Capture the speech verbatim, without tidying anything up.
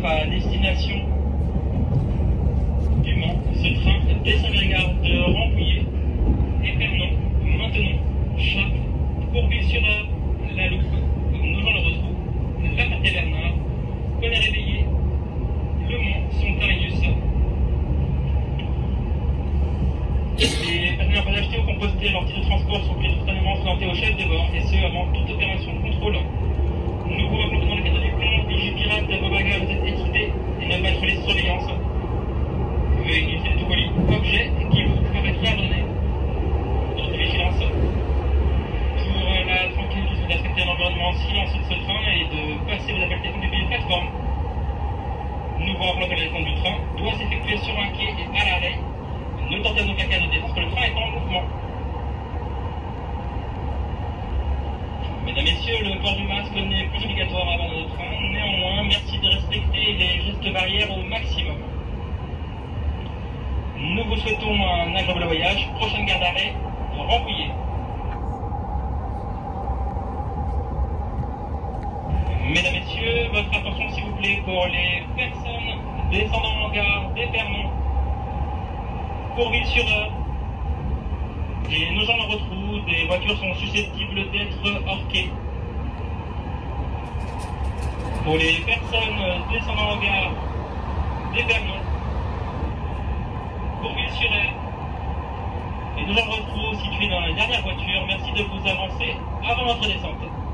à destination du Mans. Ce train descend de la gare de Rambouillet, Épernon, Maintenon, Chartres, Courville-sur-Eure, La Loupe, Nogent le Rotrou, La Ferté-Bernard, Connay-Réveillé, Le Mans, Sontin-Ius. Les personnels pas achetés ou compostés leur titre de transport sont obligés de totalement présenter au chef de bord, et ce avant toute opération de contrôle. Nous vous rappelons que dans le cadre du plan Vigipirate, vos bagages vous êtes équipés et ne pas être les surveillances. Veuillez utiliser tout colis, objet qui vous permettra de donner votre vigilance. Pour la tranquillité, vous respecter l'environnement silencieux de ce train et de passer vos appels téléphoniques depuis une plateforme. Nous vous rappelons que la descente du train doit s'effectuer sur un quai et à l'arrêt. Ne tentez donc qu'à noter parce que le train est en mouvement. Mesdames, Messieurs, le port du masque n'est plus obligatoire avant le train. Néanmoins, merci de respecter les gestes barrières au maximum. Nous vous souhaitons un agréable voyage. Prochaine gare d'arrêt, Rambouillet. Mesdames, Messieurs, votre attention s'il vous plaît pour les personnes descendant en gare d'Épernon, Courville-sur-Eure et Nogent-le-Rotrou. Des voitures sont susceptibles d'être hors quai. Pour les personnes descendant en gare d'Épernon, Courville-sur-Eure et Nogent-le-Rotrou situés dans la dernière voiture, merci de vous avancer avant votre descente.